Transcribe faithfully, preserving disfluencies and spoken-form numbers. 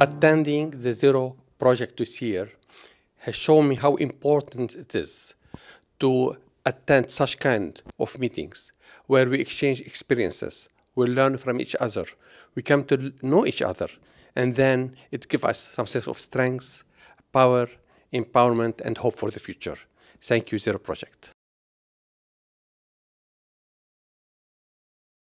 Attending the Zero project this year has shown me how important it is to attend such kind of meetings where we exchange experiences, we learn from each other, we come to know each other, and then it gives us some sense of strength, power, empowerment, and hope for the future. Thank you, Zero Project.